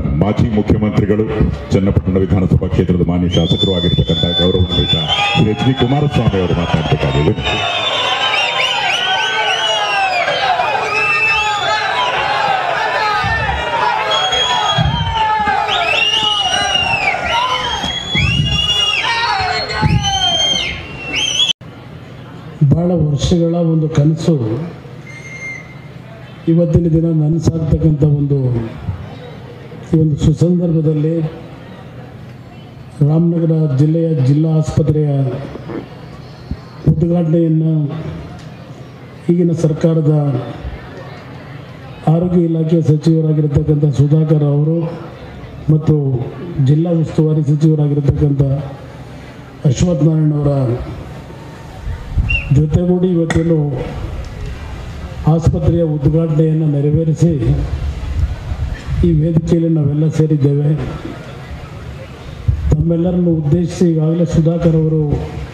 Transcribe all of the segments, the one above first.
ಮಾಜಿ ಮುಖ್ಯಮಂತ್ರಿಗಳು, ಚನ್ನಪಟ್ಟಣ ವಿಧಾನಸಭಾ ಕ್ಷೇತ್ರದ ಮಾನ್ಯ ಶಾಸಕರು ಆಗಿರ್ತಕ್ಕಂಥ ಗೌರವಾನ್ವಿತ ಶ್ರೀ ಎಚ್ ಡಿ ಕುಮಾರಸ್ವಾಮಿ ಅವರು ಮಾತನಾಡಬೇಕಾಗಿದೆ. ಬಹಳ ವರ್ಷಗಳ ಒಂದು ಕನಸು ಇವತ್ತಿನ ದಿನ ನನಸಾಗ್ತಕ್ಕಂಥ ಈ ಒಂದು ಸುಸಂದರ್ಭದಲ್ಲಿ ರಾಮನಗರ ಜಿಲ್ಲೆಯ ಜಿಲ್ಲಾ ಆಸ್ಪತ್ರೆಯ ಉದ್ಘಾಟನೆಯನ್ನು ಈಗಿನ ಸರ್ಕಾರದ ಆರೋಗ್ಯ ಇಲಾಖೆ ಸಚಿವರಾಗಿರ್ತಕ್ಕಂಥ ಸುಧಾಕರ್ ಅವರು ಮತ್ತು ಜಿಲ್ಲಾ ಉಸ್ತುವಾರಿ ಸಚಿವರಾಗಿರ್ತಕ್ಕಂಥ ಅಶ್ವಥ್ ನಾರಾಯಣ ಅವರ ಜೊತೆಗೂಡಿ ಇವತ್ತೇನು ಆಸ್ಪತ್ರೆಯ ಉದ್ಘಾಟನೆಯನ್ನು ನೆರವೇರಿಸಿ ಈ ವೇದಿಕೆಯಲ್ಲಿ ನಾವೆಲ್ಲ ಸೇರಿದ್ದೇವೆ. ತಮ್ಮೆಲ್ಲರನ್ನು ಉದ್ದೇಶಿಸಿ ಈಗಾಗಲೇ ಸುಧಾಕರ್ ಅವರು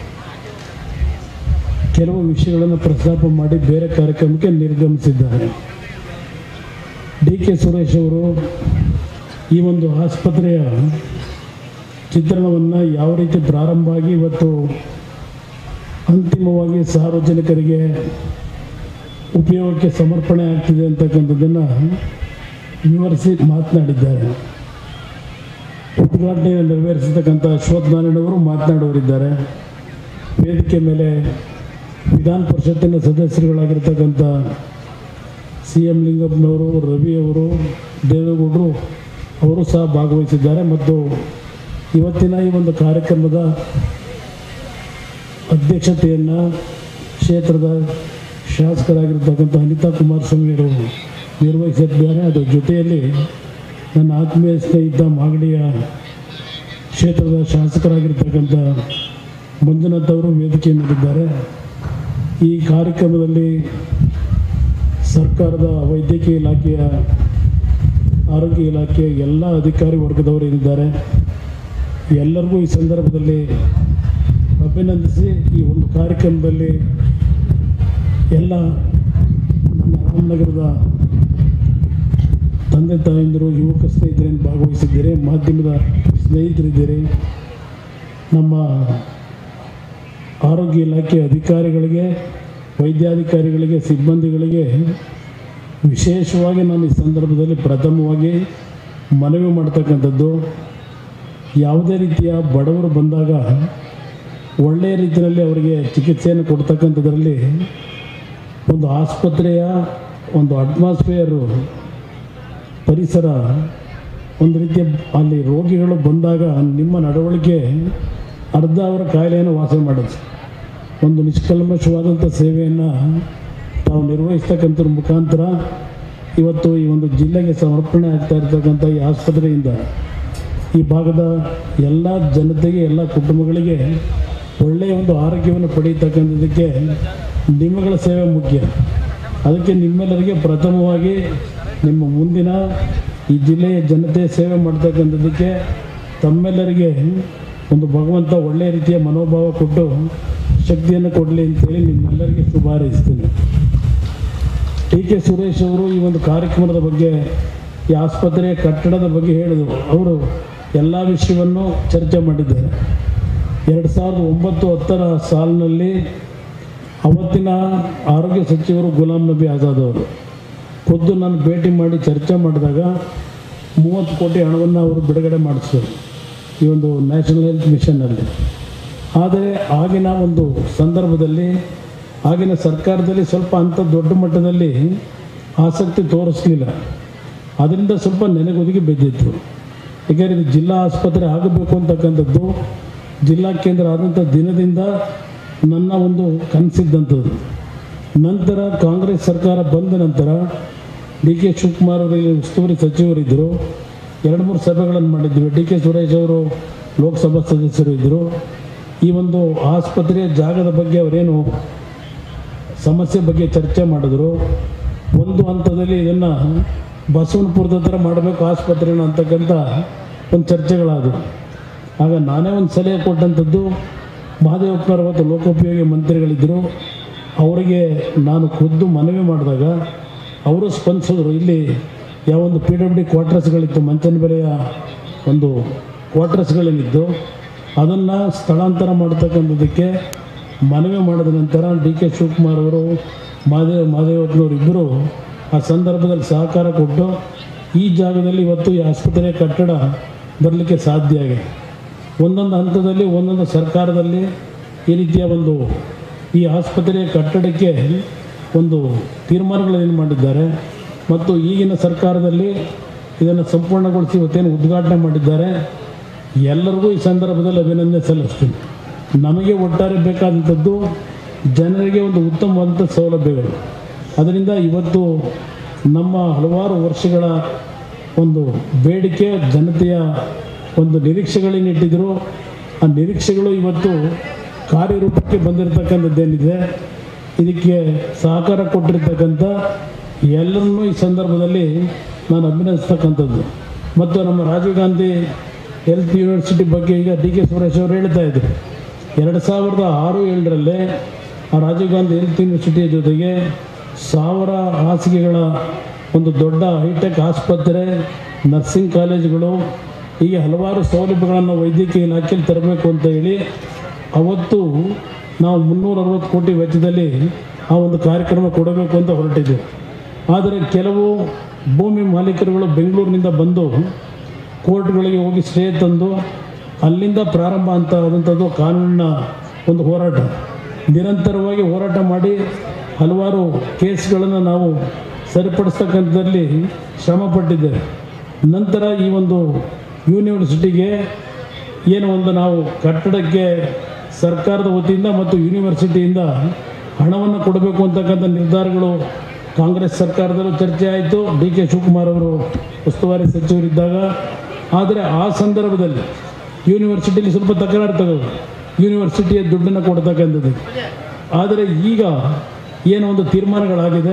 ಕೆಲವು ವಿಷಯಗಳನ್ನು ಪ್ರಸ್ತಾಪ ಮಾಡಿ ಬೇರೆ ಕಾರ್ಯಕ್ರಮಕ್ಕೆ ನಿರ್ಗಮಿಸಿದ್ದಾರೆ. ಡಿ.ಕೆ. ಸುರೇಶ್ ಅವರು ಈ ಒಂದು ಆಸ್ಪತ್ರೆಯ ಚಿತ್ರಣವನ್ನು ಯಾವ ರೀತಿ ಪ್ರಾರಂಭ ಆಗಿ ಇವತ್ತು ಅಂತಿಮವಾಗಿ ಸಾರ್ವಜನಿಕರಿಗೆ ಉಪಯೋಗಕ್ಕೆ ಸಮರ್ಪಣೆ ಆಗ್ತಿದೆ ಅಂತಕ್ಕಂಥದ್ದನ್ನು ವಿವರಿಸಿ ಮಾತನಾಡಿದ್ದಾರೆ. ಉದ್ಘಾಟನೆಯನ್ನು ನೆರವೇರಿಸತಕ್ಕಂಥ ಅಶ್ವಥ್ ನಾರಾಯಣ ಅವರು ಮಾತನಾಡುವರಿದ್ದಾರೆ. ವೇದಿಕೆ ಮೇಲೆ ವಿಧಾನ ಪರಿಷತ್ತಿನ ಸದಸ್ಯರುಗಳಾಗಿರ್ತಕ್ಕಂಥ CM ಲಿಂಗಪ್ಪನವರು, ರವಿ ಅವರು, ದೇವೇಗೌಡರು ಅವರು ಸಹ ಭಾಗವಹಿಸಿದ್ದಾರೆ. ಮತ್ತು ಇವತ್ತಿನ ಈ ಒಂದು ಕಾರ್ಯಕ್ರಮದ ಅಧ್ಯಕ್ಷತೆಯನ್ನು ಕ್ಷೇತ್ರದ ಶಾಸಕರಾಗಿರ್ತಕ್ಕಂಥ ಅನಿತಾ ಕುಮಾರಸ್ವಾಮಿ ಅವರು ನಿರ್ವಹಿಸಿದ್ದಾರೆ. ಅದರ ಜೊತೆಯಲ್ಲಿ ನನ್ನ ಆತ್ಮೀಯ ಸ್ನೇಹಿತ ಮಾಗಡಿಯ ಕ್ಷೇತ್ರದ ಶಾಸಕರಾಗಿರ್ತಕ್ಕಂಥ ಮಂಜುನಾಥ್ ಅವರು ವೇದಿಕೆ ಮೇಲಿದ್ದಾರೆ. ಈ ಕಾರ್ಯಕ್ರಮದಲ್ಲಿ ಸರ್ಕಾರದ ವೈದ್ಯಕೀಯ ಇಲಾಖೆಯ, ಆರೋಗ್ಯ ಇಲಾಖೆಯ ಎಲ್ಲ ಅಧಿಕಾರಿ ವರ್ಗದವರು ಇದ್ದಾರೆ. ಎಲ್ಲರಿಗೂ ಈ ಸಂದರ್ಭದಲ್ಲಿ ಅಭಿನಂದಿಸಿ ಈ ಒಂದು ಕಾರ್ಯಕ್ರಮದಲ್ಲಿ ಎಲ್ಲ ನನ್ನ ರಾಮನಗರದ ತಂದೆ ತಾಯಂದಿರು, ಯುವಕ ಸ್ನೇಹಿತರೇನು ಭಾಗವಹಿಸಿದ್ದೀರಿ, ಮಾಧ್ಯಮದ ಸ್ನೇಹಿತರಿದ್ದೀರಿ, ನಮ್ಮ ಆರೋಗ್ಯ ಇಲಾಖೆ ಅಧಿಕಾರಿಗಳಿಗೆ, ವೈದ್ಯಾಧಿಕಾರಿಗಳಿಗೆ, ಸಿಬ್ಬಂದಿಗಳಿಗೆ ವಿಶೇಷವಾಗಿ ನಾನು ಈ ಸಂದರ್ಭದಲ್ಲಿ ಪ್ರಥಮವಾಗಿ ಮನವಿ ಮಾಡ್ತಕ್ಕಂಥದ್ದು, ಯಾವುದೇ ರೀತಿಯ ಬಡವರು ಬಂದಾಗ ಒಳ್ಳೆಯ ರೀತಿಯಲ್ಲಿ ಅವರಿಗೆ ಚಿಕಿತ್ಸೆಯನ್ನು ಕೊಡ್ತಕ್ಕಂಥದ್ರಲ್ಲಿ ಒಂದು ಆಸ್ಪತ್ರೆಯ ಒಂದು ಅಟ್ಮಾಸ್ಫಿಯರು, ಪರಿಸರ, ಒಂದು ರೀತಿಯ ಅಲ್ಲಿ ರೋಗಿಗಳು ಬಂದಾಗ ನಿಮ್ಮ ನಡವಳಿಕೆ ಅರ್ಧ ಅವರ ಕಾಯಿಲೆಯನ್ನು ವಾಸ ಮಾಡುತ್ತೆ. ಒಂದು ನಿಷ್ಕಲ್ಮಶವಾದಂಥ ಸೇವೆಯನ್ನು ತಾವು ನಿರ್ವಹಿಸ್ತಕ್ಕಂಥದ್ರ ಮುಖಾಂತರ ಇವತ್ತು ಈ ಒಂದು ಜಿಲ್ಲೆಗೆ ಸಮರ್ಪಣೆ ಆಗ್ತಾ ಇರ್ತಕ್ಕಂಥ ಈ ಆಸ್ಪತ್ರೆಯಿಂದ ಈ ಭಾಗದ ಎಲ್ಲ ಜನತೆಗೆ, ಎಲ್ಲ ಕುಟುಂಬಗಳಿಗೆ ಒಳ್ಳೆಯ ಒಂದು ಆರೋಗ್ಯವನ್ನು ಪಡೆಯತಕ್ಕಂಥದ್ದಕ್ಕೆ ನಿಮ್ಮಗಳ ಸೇವೆ ಮುಖ್ಯ. ಅದಕ್ಕೆ ನಿಮ್ಮೆಲ್ಲರಿಗೆ ಪ್ರಥಮವಾಗಿ ನಿಮ್ಮ ಮುಂದಿನ ಈ ಜಿಲ್ಲೆಯ ಜನತೆ ಸೇವೆ ಮಾಡ್ತಕ್ಕಂಥದ್ದಕ್ಕೆ ತಮ್ಮೆಲ್ಲರಿಗೆ ಒಂದು ಭಗವಂತ ಒಳ್ಳೆಯ ರೀತಿಯ ಮನೋಭಾವ ಕೊಟ್ಟು ಶಕ್ತಿಯನ್ನು ಕೊಡಲಿ ಅಂತೇಳಿ ನಿಮ್ಮೆಲ್ಲರಿಗೆ ಶುಭ ಹಾರೈಸ್ತೀನಿ. ಡಿ.ಕೆ. ಸುರೇಶ್ ಅವರು ಈ ಒಂದು ಕಾರ್ಯಕ್ರಮದ ಬಗ್ಗೆ, ಈ ಆಸ್ಪತ್ರೆಯ ಕಟ್ಟಡದ ಬಗ್ಗೆ ಹೇಳಿದರು. ಅವರು ಎಲ್ಲ ವಿಷಯವನ್ನು ಚರ್ಚೆ ಮಾಡಿದ್ದಾರೆ. 2009-10 ಸಾಲಿನಲ್ಲಿ ಅವತ್ತಿನ ಆರೋಗ್ಯ ಸಚಿವರು ಗುಲಾಂ ನಬಿ ಆಜಾದ್ ಅವರು ಖುದ್ದು ನಾನು ಭೇಟಿ ಮಾಡಿ ಚರ್ಚೆ ಮಾಡಿದಾಗ 30 ಕೋಟಿ ಹಣವನ್ನು ಅವರು ಬಿಡುಗಡೆ ಮಾಡಿಸಿದರು ಈ ಒಂದು ನ್ಯಾಷನಲ್ ಹೆಲ್ತ್ ಮಿಷನ್ನಲ್ಲಿ. ಆದರೆ ಆಗಿನ ಒಂದು ಸಂದರ್ಭದಲ್ಲಿ ಆಗಿನ ಸರ್ಕಾರದಲ್ಲಿ ಸ್ವಲ್ಪ ಅಂಥ ದೊಡ್ಡ ಮಟ್ಟದಲ್ಲಿ ಆಸಕ್ತಿ ತೋರಿಸಲಿಲ್ಲ. ಅದರಿಂದ ಸ್ವಲ್ಪ ನೆನೆಗುದಿಗೆ ಬಿದ್ದಿತ್ತು. ಏಕೆಂದರೆ ಇದು ಜಿಲ್ಲಾ ಆಸ್ಪತ್ರೆ ಆಗಬೇಕು ಅಂತಕ್ಕಂಥದ್ದು ಜಿಲ್ಲಾ ಕೇಂದ್ರ ಆದಂಥ ದಿನದಿಂದ ನನ್ನ ಒಂದು ಕನಸಿದ್ದಂಥದ್ದು. ನಂತರ ಕಾಂಗ್ರೆಸ್ ಸರ್ಕಾರ ಬಂದ ನಂತರ ಡಿ.ಕೆ. ಶಿವಕುಮಾರ್ ಅವರಿಗೆ ಉಸ್ತುವಾರಿ ಸಚಿವರಿದ್ದರು. 2-3 ಸಭೆಗಳನ್ನು ಮಾಡಿದ್ವಿ. ಡಿ.ಕೆ. ಸುರೇಶ್ ಅವರು ಲೋಕಸಭಾ ಸದಸ್ಯರು ಇದ್ದರು. ಈ ಒಂದು ಆಸ್ಪತ್ರೆಯ ಜಾಗದ ಬಗ್ಗೆ ಅವರೇನು ಸಮಸ್ಯೆ ಬಗ್ಗೆ ಚರ್ಚೆ ಮಾಡಿದ್ರು. ಒಂದು ಹಂತದಲ್ಲಿ ಇದನ್ನು ಬಸವನಪುರದ ಹತ್ರ ಮಾಡಬೇಕು ಆಸ್ಪತ್ರೆನ ಅಂತಕ್ಕಂಥ ಒಂದು ಚರ್ಚೆಗಳಾದವು. ಆಗ ನಾನೇ ಒಂದು ಸಲಹೆ ಕೊಟ್ಟಂಥದ್ದು, ಮಹದೇವಪ್ಪನವರು ಅವತ್ತು ಲೋಕೋಪಯೋಗಿ ಮಂತ್ರಿಗಳಿದ್ದರು, ಅವರಿಗೆ ನಾನು ಖುದ್ದು ಮನವಿ ಮಾಡಿದಾಗ ಅವರು ಸ್ಪಂದಿಸಿದ್ರು. ಇಲ್ಲಿ ಯಾವೊಂದು PWD ಕ್ವಾರ್ಟರ್ಸ್ಗಳಿತ್ತು, ಮಂಚನ ಬೆಲೆಯ ಒಂದು ಕ್ವಾರ್ಟರ್ಸ್ಗಳೇನಿದ್ದು ಅದನ್ನು ಸ್ಥಳಾಂತರ ಮಾಡ್ತಕ್ಕಂಥದ್ದಕ್ಕೆ ಮನವಿ ಮಾಡಿದ ನಂತರ DK ಶಿವಕುಮಾರ್ ಅವರು ಮಾದೇವಪ್ಪನವರು ಇಬ್ಬರು ಆ ಸಂದರ್ಭದಲ್ಲಿ ಸಹಕಾರ ಕೊಟ್ಟು ಈ ಜಾಗದಲ್ಲಿ ಇವತ್ತು ಈ ಆಸ್ಪತ್ರೆಯ ಕಟ್ಟಡ ಬರಲಿಕ್ಕೆ ಸಾಧ್ಯ ಆಗಿದೆ. ಒಂದೊಂದು ಹಂತದಲ್ಲಿ ಒಂದೊಂದು ಸರ್ಕಾರದಲ್ಲಿ ಈ ರೀತಿಯ ಈ ಆಸ್ಪತ್ರೆಯ ಕಟ್ಟಡಕ್ಕೆ ಒಂದು ತೀರ್ಮಾನಗಳನ್ನು ಮಾಡಿದ್ದಾರೆ ಮತ್ತು ಈಗಿನ ಸರ್ಕಾರದಲ್ಲಿ ಇದನ್ನು ಸಂಪೂರ್ಣಗೊಳಿಸಿ ಇವತ್ತೇನು ಉದ್ಘಾಟನೆ ಮಾಡಿದ್ದಾರೆ. ಎಲ್ಲರಿಗೂ ಈ ಸಂದರ್ಭದಲ್ಲಿ ಅಭಿನಂದನೆ ಸಲ್ಲಿಸ್ತೀನಿ. ನಮಗೆ ಒಟ್ಟಾರೆ ಬೇಕಾದಂಥದ್ದು ಜನರಿಗೆ ಒಂದು ಉತ್ತಮವಾದಂಥ ಸೌಲಭ್ಯಗಳು. ಅದರಿಂದ ಇವತ್ತು ನಮ್ಮ ಹಲವಾರು ವರ್ಷಗಳ ಒಂದು ಬೇಡಿಕೆ, ಜನತೆಯ ಒಂದು ನಿರೀಕ್ಷೆಗಳೇನಿಟ್ಟಿದ್ರು ಆ ನಿರೀಕ್ಷೆಗಳು ಇವತ್ತು ಕಾರ್ಯರೂಪಕ್ಕೆ ಬಂದಿರತಕ್ಕಂಥದ್ದೇನಿದೆ, ಇದಕ್ಕೆ ಸಹಕಾರ ಕೊಟ್ಟಿರ್ತಕ್ಕಂಥ ಎಲ್ಲರನ್ನೂ ಈ ಸಂದರ್ಭದಲ್ಲಿ ನಾನು ಅಭಿನಂದಿಸ್ತಕ್ಕಂಥದ್ದು. ಮತ್ತು ನಮ್ಮ ರಾಜೀವ್ ಗಾಂಧಿ ಹೆಲ್ತ್ ಯೂನಿವರ್ಸಿಟಿ ಬಗ್ಗೆ ಈಗ DK ಸುರೇಶ್ ಅವರು ಹೇಳ್ತಾ ಇದ್ರು. 2006-07 ಆ ರಾಜೀವ್ ಗಾಂಧಿ ಹೆಲ್ತ್ ಯೂನಿವರ್ಸಿಟಿಯ ಜೊತೆಗೆ 1000 ಹಾಸಿಗೆಗಳ ಒಂದು ದೊಡ್ಡ ಹೈಟೆಕ್ ಆಸ್ಪತ್ರೆ, ನರ್ಸಿಂಗ್ ಕಾಲೇಜುಗಳು, ಹೀಗೆ ಹಲವಾರು ಸೌಲಭ್ಯಗಳನ್ನು ವೈದ್ಯಕೀಯ ಇಲಾಖೆಯಲ್ಲಿ ತರಬೇಕು ಅಂತ ಹೇಳಿ ಅವತ್ತು ನಾವು 360 ಕೋಟಿ ವೆಚ್ಚದಲ್ಲಿ ಆ ಒಂದು ಕಾರ್ಯಕ್ರಮ ಕೊಡಬೇಕು ಅಂತ ಹೊರಟಿದ್ದೆವು. ಆದರೆ ಕೆಲವು ಭೂಮಿ ಮಾಲೀಕರುಗಳು ಬೆಂಗಳೂರಿನಿಂದ ಬಂದು ಕೋರ್ಟ್ಗಳಿಗೆ ಹೋಗಿ ಸ್ಟೇ ತಂದು ಅಲ್ಲಿಂದ ಪ್ರಾರಂಭ ಅಂತ ಆದಂಥದ್ದು ಕಾನೂನಿನ ಒಂದು ಹೋರಾಟ. ನಿರಂತರವಾಗಿ ಹೋರಾಟ ಮಾಡಿ ಹಲವಾರು ಕೇಸ್ಗಳನ್ನು ನಾವು ಸರಿಪಡಿಸ್ತಕ್ಕಂಥದ್ದಲ್ಲಿ ಶ್ರಮಪಟ್ಟಿದ್ದೇವೆ. ನಂತರ ಈ ಒಂದು ಯೂನಿವರ್ಸಿಟಿಗೆ ನಾವು ಕಟ್ಟಡಕ್ಕೆ ಸರ್ಕಾರದ ವತಿಯಿಂದ ಮತ್ತು ಯೂನಿವರ್ಸಿಟಿಯಿಂದ ಹಣವನ್ನು ಕೊಡಬೇಕು ಅಂತಕ್ಕಂಥ ನಿರ್ಧಾರಗಳು ಕಾಂಗ್ರೆಸ್ ಸರ್ಕಾರದಲ್ಲೂ ಚರ್ಚೆ ಆಯಿತು, DK ಶಿವಕುಮಾರ್ ಅವರು ಉಸ್ತುವಾರಿ ಸಚಿವರಿದ್ದಾಗ. ಆದರೆ ಆ ಸಂದರ್ಭದಲ್ಲಿ ಯೂನಿವರ್ಸಿಟಿಯಲ್ಲಿ ಸ್ವಲ್ಪ ತಕರಾರು ತೆಗೆದು ಯೂನಿವರ್ಸಿಟಿಯ ದುಡ್ಡನ್ನು ಕೊಡ್ತಕ್ಕಂಥದ್ದು. ಆದರೆ ಈಗ ಒಂದು ತೀರ್ಮಾನಗಳಾಗಿದೆ.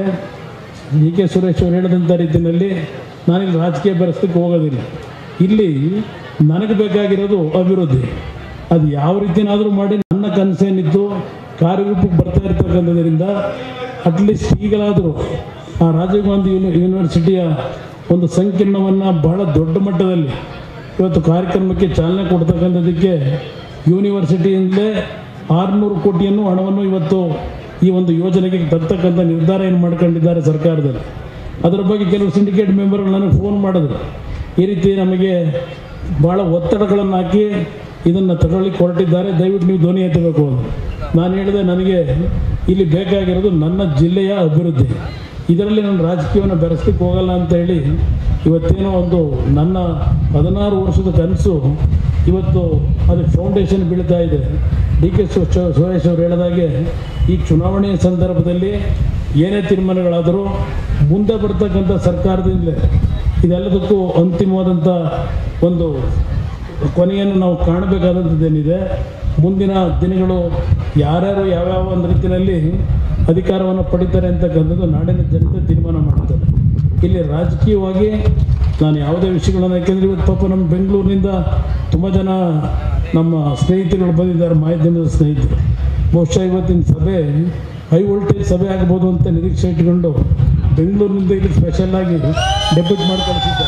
DK ಸುರೇಶ್ ಅವರು ಹೇಳಿದಂಥ ರೀತಿಯಲ್ಲಿ ನಾನಿಲ್ಲಿ ರಾಜಕೀಯ ಬೆರೆಸಲಿಕ್ಕೆ ಹೋಗೋದಿಲ್ಲ. ಇಲ್ಲಿ ನನಗೆ ಬೇಕಾಗಿರೋದು ಅಭಿವೃದ್ಧಿ. ಅದು ಯಾವ ರೀತಿಯಾದರೂ ಮಾಡಿ ನನ್ನ ಕನಸೇನಿತ್ತು ಕಾರ್ಯರೂಪಕ್ಕೆ ಬರ್ತಾ ಇರ್ತಕ್ಕಂಥದ್ರಿಂದ ಅಟ್ಲೀಸ್ಟ್ ಈಗಲಾದರೂ ಆ ರಾಜೀವ್ ಗಾಂಧಿ ಯೂನಿವರ್ಸಿಟಿಯ ಒಂದು ಸಂಕೀರ್ಣವನ್ನು ಬಹಳ ದೊಡ್ಡ ಮಟ್ಟದಲ್ಲಿ ಇವತ್ತು ಕಾರ್ಯಕ್ರಮಕ್ಕೆ ಚಾಲನೆ ಕೊಡ್ತಕ್ಕಂಥದ್ದಕ್ಕೆ ಯೂನಿವರ್ಸಿಟಿಯಿಂದಲೇ 600 ಕೋಟಿಯನ್ನು ಹಣವನ್ನು ಇವತ್ತು ಈ ಒಂದು ಯೋಜನೆಗೆ ತರ್ತಕ್ಕಂಥ ನಿರ್ಧಾರ ಮಾಡ್ಕೊಂಡಿದ್ದಾರೆ ಸರ್ಕಾರದಲ್ಲಿ. ಅದರ ಬಗ್ಗೆ ಕೆಲವು ಸಿಂಡಿಕೇಟ್ ಮೆಂಬರ್ಗಳು ನನಗೆ ಫೋನ್ ಮಾಡಿದ್ರು, ಈ ರೀತಿ ನಮಗೆ ಭಾಳ ಒತ್ತಡಗಳನ್ನು ಹಾಕಿ ಇದನ್ನು ತಗೊಳ್ಳಿಕ್ಕೆ ಹೊರಟಿದ್ದಾರೆ, ದಯವಿಟ್ಟು ನೀವು ಧ್ವನಿ ಎತ್ತಬೇಕು ಅಂತ. ನಾನು ಹೇಳಿದೆ, ನನಗೆ ಇಲ್ಲಿ ಬೇಕಾಗಿರೋದು ನನ್ನ ಜಿಲ್ಲೆಯ ಅಭಿವೃದ್ಧಿ, ಇದರಲ್ಲಿ ನಾನು ರಾಜಕೀಯವನ್ನು ಬೆರೆಸ್ಲಿಕ್ಕೆ ಹೋಗಲ್ಲ ಅಂತ ಹೇಳಿ ಇವತ್ತೇನೋ ನನ್ನ 16 ವರ್ಷದ ಕನಸು ಇವತ್ತು ಅದಕ್ಕೆ ಫೌಂಡೇಶನ್ ಬೀಳ್ತಾ ಇದೆ. DK ಸುರೇಶ್ ಅವರು ಹೇಳಿದಾಗೆ ಈ ಚುನಾವಣೆಯ ಸಂದರ್ಭದಲ್ಲಿ ಏನೇ ತೀರ್ಮಾನಗಳಾದರೂ ಮುಂದೆ ಬರ್ತಕ್ಕಂಥ ಸರ್ಕಾರದಿಂದಲೇ ಇದೆಲ್ಲದಕ್ಕೂ ಅಂತಿಮವಾದಂಥ ಒಂದು ಕೊನೆಯನ್ನು ನಾವು ಕಾಣಬೇಕಾದಂಥದ್ದೇನಿದೆ. ಮುಂದಿನ ದಿನಗಳು ಯಾರ್ಯಾರು ಯಾವ್ಯಾವ ಒಂದು ರೀತಿಯಲ್ಲಿ ಅಧಿಕಾರವನ್ನು ಪಡಿತಾರೆ ಅಂತಕ್ಕಂಥದ್ದು ನಾಡಿನ ಜನತೆ ತೀರ್ಮಾನ ಮಾಡ್ತಾರೆ. ಇಲ್ಲಿ ರಾಜಕೀಯವಾಗಿ ನಾನು ಯಾವುದೇ ವಿಷಯಗಳನ್ನು, ಯಾಕೆಂದರೆ ಇವತ್ತು ಪಾಪ ನಮ್ಮ ಬೆಂಗಳೂರಿನಿಂದ ತುಂಬ ಜನ ನಮ್ಮ ಸ್ನೇಹಿತರುಗಳು ಬಂದಿದ್ದಾರೆ, ಮಾಧ್ಯಮದ ಸ್ನೇಹಿತರು. ಬಹುಶಃ ಇವತ್ತಿನ ಸಭೆ ಹೈ ವೋಲ್ಟೇಜ್ ಸಭೆ ಆಗ್ಬೋದು ಅಂತ ನಿರೀಕ್ಷೆ ಇಟ್ಕೊಂಡು ಬೆಂಗಳೂರಿನಿಂದ ಇಲ್ಲಿ ಸ್ಪೆಷಲ್ಲಾಗಿ ಡೆಪ್ಯೂಟ್ ಮಾಡಿ ಕಳಿಸಿದ್ದಾರೆ.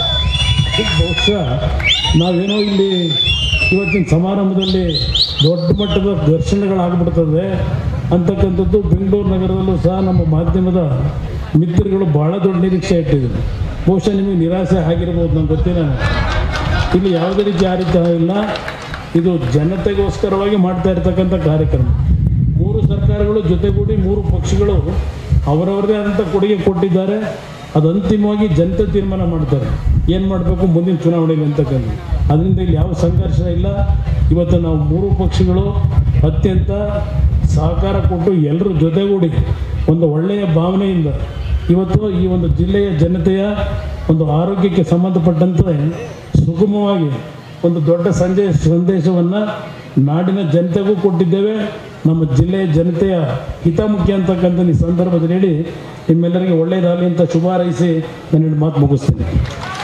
ಬಹುಶಃ ನಾವೇನೋ ಇಲ್ಲಿ ಇವತ್ತಿನ ಸಮಾರಂಭದಲ್ಲಿ ದೊಡ್ಡ ಮಟ್ಟದ ಘರ್ಷಣೆಗಳಾಗ್ಬಿಡ್ತದೆ ಅಂತಕ್ಕಂಥದ್ದು ಬೆಂಗಳೂರು ನಗರದಲ್ಲೂ ಸಹ ನಮ್ಮ ಮಾಧ್ಯಮದ ಮಿತ್ರಗಳು ಭಾಳ ದೊಡ್ಡ ನಿರೀಕ್ಷೆ ಇಟ್ಟಿದ್ರು. ಬಹುಶಃ ನಿಮಗೆ ನಿರಾಸೆ ಆಗಿರ್ಬೋದು, ನಂಗೆ ಗೊತ್ತಿಲ್ಲ. ಇಲ್ಲಿ ಯಾವುದೇ ರೀತಿ ಆ ರೀತಿ ಇಲ್ಲ. ಇದು ಜನತೆಗೋಸ್ಕರವಾಗಿ ಮಾಡ್ತಾ ಇರ್ತಕ್ಕಂಥ ಕಾರ್ಯಕ್ರಮ. 3 ಸರ್ಕಾರಗಳು ಜೊತೆಗೂಡಿ 3 ಪಕ್ಷಗಳು ಅವರವರದೇ ಆದಂಥ ಕೊಡುಗೆ ಕೊಟ್ಟಿದ್ದಾರೆ. ಅದು ಅಂತಿಮವಾಗಿ ಜನತೆ ತೀರ್ಮಾನ ಮಾಡ್ತಾರೆ ಏನು ಮಾಡಬೇಕು ಮುಂದಿನ ಚುನಾವಣೆಗೆ ಅಂತಕ್ಕಂಥ. ಅದರಿಂದ ಇಲ್ಲಿ ಯಾವ ಸಂಘರ್ಷ ಇಲ್ಲ. ಇವತ್ತು ನಾವು 3 ಪಕ್ಷಗಳು ಅತ್ಯಂತ ಸಹಕಾರ ಕೊಟ್ಟು ಎಲ್ಲರೂ ಜೊತೆಗೂಡಿ ಒಂದು ಒಳ್ಳೆಯ ಭಾವನೆಯಿಂದ ಇವತ್ತು ಈ ಒಂದು ಜಿಲ್ಲೆಯ ಜನತೆಯ ಒಂದು ಆರೋಗ್ಯಕ್ಕೆ ಸಂಬಂಧಪಟ್ಟಂತೆ ಸುಗಮವಾಗಿ ಒಂದು ದೊಡ್ಡ ಸಂದೇಶವನ್ನು ನಾಡಿನ ಜನತೆಗೂ ಕೊಟ್ಟಿದ್ದೇವೆ. ನಮ್ಮ ಜಿಲ್ಲೆಯ ಜನತೆಯ ಹಿತ ಮುಖ್ಯ ಅಂತಕ್ಕಂಥ ಈ ಸಂದರ್ಭದಲ್ಲಿ ಹೇಳಿ ನಿಮ್ಮೆಲ್ಲರಿಗೆ ಒಳ್ಳೆಯದಾಗಲಿ ಅಂತ ಶುಭ ಹಾರೈಸಿ ನಾನು ಮಾತು ಮುಗಿಸ್ತೀನಿ.